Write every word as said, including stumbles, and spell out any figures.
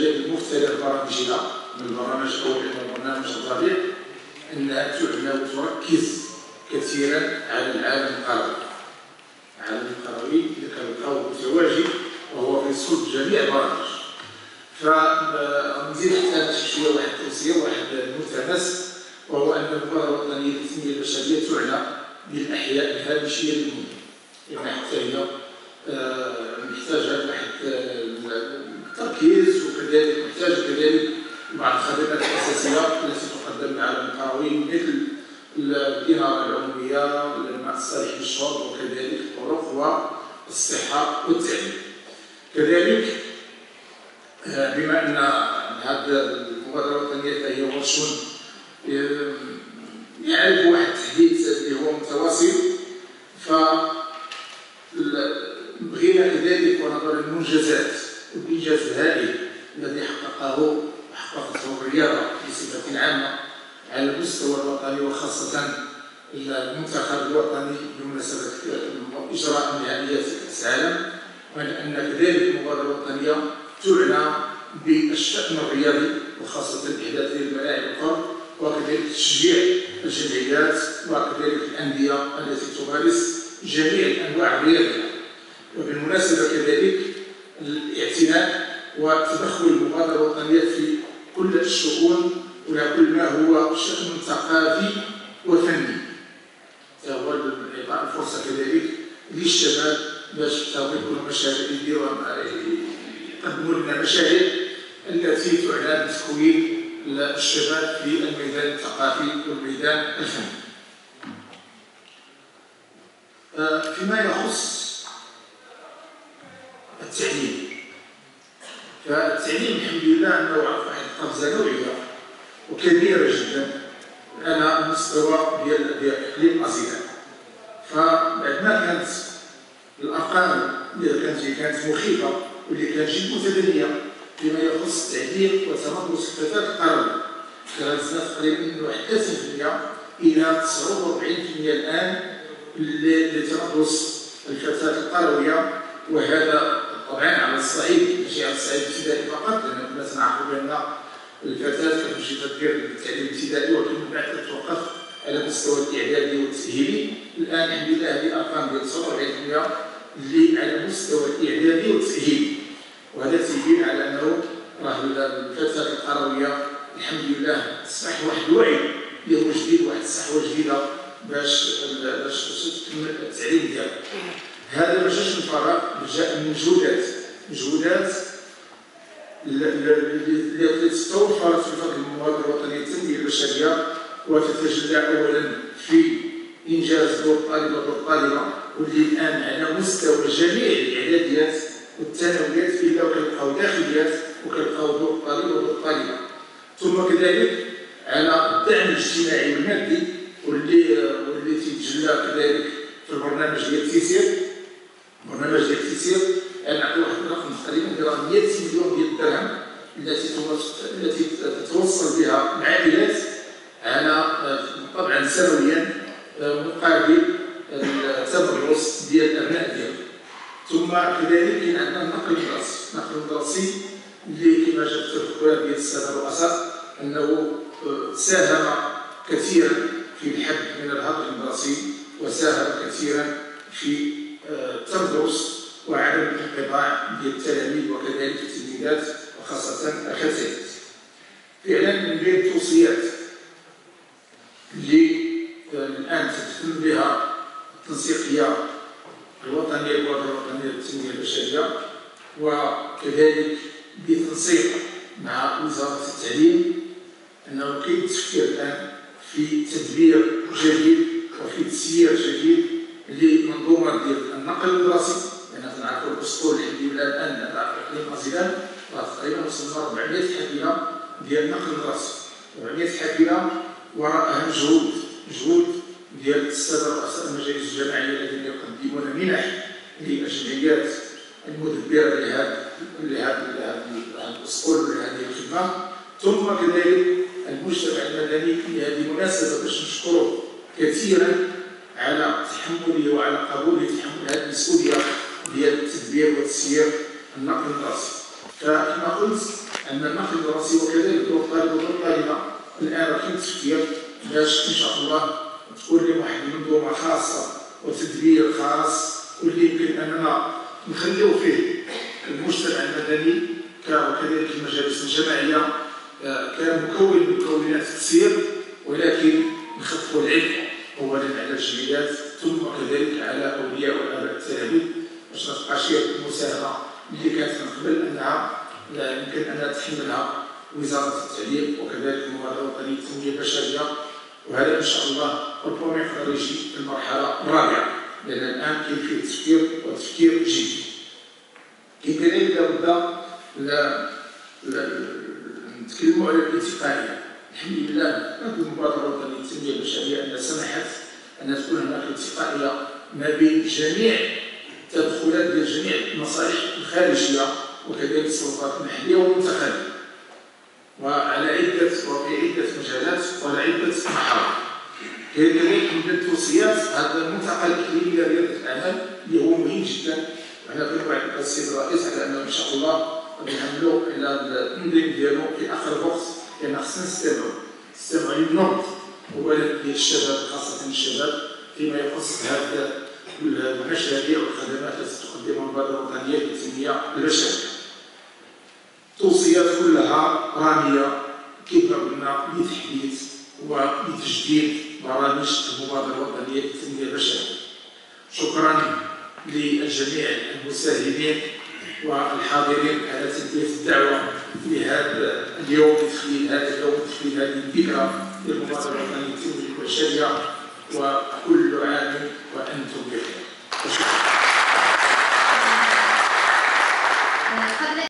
الجمعيه بمختلف برامجها من البرامج الاول الى البرنامج الرابع انها تعنى وتركز كثيرا على العالم القروي. العالم القروي اللي كنلقاوه متواجد وهو في صلب جميع البرامج. فنزيد حتى انا شويه واحد التوصيه واحد الملتمس، وهو ان المبادره الوطنيه للتنميه البشريه تعنى بالاحياء الهامشيه للمدن، لان حتى هي محتاجه واحد التركيز، وكذلك محتاجه كذلك بعض الخدمات الاساسيه التي تقدم العالم القروي مثل الاناره العموميه، الماء الصالح للشرب، وكذلك الطرق والصحه والتعليم. كذلك بما ان هذه المبادره الوطنيه فهي ورش يعرف واحد التحديث اللي هو متواصل، ف بغينا كذلك ونظرا للمنجزات والانجاز الهائل الذي حققه حققته الرياضه بصفه عامه على المستوى الوطني، وخاصه المنتخب الوطني بمناسبه اجراء نهائيات كاس العالم، وان كذلك المبادره الوطنيه تعنى بالشأن الرياضي وخاصه احداث الملاعب الكره، وكذلك تشجيع الجمعيات وكذلك الانديه التي تمارس جميع الانواع الرياضيه. وبالمناسبه كذلك الاعتناء وتدخل المبادره الوطنيه في كل الشؤون وكل ما هو شأن ثقافي وفني، هو اعطاء الفرصه كذلك للشباب باش يطوروا مشاريع يديروا يقدموا لنا مشاريع التي تعنى بتكوين الشباب في الميدان الثقافي والميدان الفني. فيما يخص التعليم، فالتعليم الحمد لله انه عرف واحد القفزه نوعيه وكبيره جدا على المستوى ديال ديال اقليم اسيا. فبعد ما كانت الارقام اللي كانت كانت مخيفه واللي كانت جد متدنيه فيما يخص التعليم وتمدرس الفتاه القرويه، كانت زادت تقريبا من واحد ثلاثين بالمئة الى تسعة وأربعين بالمئة الان لتمدرس الفتاه القرويه. وهذا طبعا على الصعيد ماشي على الصعيد الابتدائي فقط، لان كنا تنعرفوا بان الفتاه كتمشي تدير التعليم الابتدائي ولكن من بعد تتوقف على المستوى الاعدادي والتاهيلي. الان الحمد لله هذه الارقام ديال تسعة وأربعين بالمئة اللي على المستوى الاعدادي والتاهيلي، وهذا تيبين على انه راه الفتاه القرويه الحمد لله اصبح واحد الوعي اللي هو جديد، واحد الصحوه جديده باش باش تكمل التعليم ديالها. هذا ما جاش من فراغ، جاء من مجهودات مجهودات اللي توفرت في فضل المبادره الوطنيه للتنميه البشريه، وتتجلى اولا في انجاز دور الطالب ودور الطالبه، واللي الان على مستوى جميع الاعداديات والثانويات الا وكنلقاو داخليات وكنلقاو دور الطالب ودور الطالبه. ثم كذلك على الدعم الاجتماعي والمادي واللي واللي تيتجلى كذلك في البرنامج ديال التيسير. برنامج ديال التيسير نعطي واحد الرقم تقريبا ديال مئة مليون ديال الدرهم التي التي تتوصل بها العائلات على طبعا سنويا مقابل التدرس ديال الابناء ديالهم. ثم كذلك كاين عندنا النقل المدرسي، النقل المدرسي اللي كما جات في الدكتوراه ديال الساده الرؤساء انه ساهم كثيرا في الحد من الهدر المدرسي، وساهم كثيرا في التدرس وعدم الانقطاع ديال التلاميذ وكذلك التلميذات وخاصه الخسائر. فعلا من بين التوصيات اللي الان تتم بها التنسيقيه الوطنيه المبادره الوطنيه للتنميه البشريه، وكذلك بتنسيق مع وزاره التعليم، انه كاين التفكير الان في تدبير جديد وفي تسيير جديد لمنظومه ديال النقل المدرسي. لان تنعرفوا الاسطول الحمد لله الان على اقليم ازيلان راه تقريبا وصلنا أربعمئة حافله ديال النقل المدرسي، أربعمئة حافله وراءها مجهود مجهود ديال الساده رؤساء المجالس الجماعيه الذين يقدمون منح للجمعيات المدبره لهذا لهذا الاسطول ولهذه الخدمه. ثم كذلك المجتمع المدني بهذه المناسبه باش نشكره كثيرا على تحمله وعلى قبوله تحمل هذه المسؤوليه ديال التدبير وتسيير النقل المدرسي. فكما قلت أن النقل الدراسي وكذلك دور الطالب ودور الطالبة الآن راه كاين تفكير باش إن شاء الله تكون لهم واحد المنظومة خاصة وتدبير خاص واللي يمكن أننا نخليو فيه المجتمع المدني وكذلك المجالس الجماعية كمكون من مكونات التسيير، ولكن نخففوا العبء أولا على الجمعيات ثم كذلك على أولياء والآباء التلاميذ باش ما تبقاش هي المساهمة اللي كانت من قبل أنها لا يمكن أنها تحملها وزارة التعليم وكذلك المبادرة الوطنية للتنمية البشرية. وهذا إن شاء الله ربما يقدر يجي في المرحلة الرابعة، لأن الآن كاين فيه تفكير وتفكير جدي. كاين كذلك لابد نتكلموا على الانتقائية. الحمد لله هذه المبادرة الوطنية للتنمية البشرية أنها سمحت أن تكون هناك انتقائية ما بين جميع التدخلات ديال جميع المصالح الخارجية وكذلك السلطات المحلية والمنتخبات، وعلى عدة وفي عدة مجالات وعلى عدة محاور. كذلك من التوصيات هذا الملتقى الإقليمي لريادة الأعمال اللي هو مهم جدا، وحنا كنوعد السيد الرئيس على أنه إن شاء الله غادي نعملوا على التنظيم ديالو في آخر وقت، لأن خصنا نستمعوا نستمعوا للنبض أولا ديال الشباب خاصة الشباب فيما يخص هذه المشاريع والخدمات التي تقدمها المبادرة الوطنية للتنمية البشرية. توصيات كلها رامية كما قلنا لتحديث ولتجديد برامج المبادرة الوطنية للتنمية البشرية. شكرا للجميع المساهمين والحاضرين على تلبية الدعوة لهذا اليوم لتخليل هذا اليوم لتخليل هذه الذكرى للمبادرة الوطنية للتنمية البشرية، وكل عام وأنتم بخير.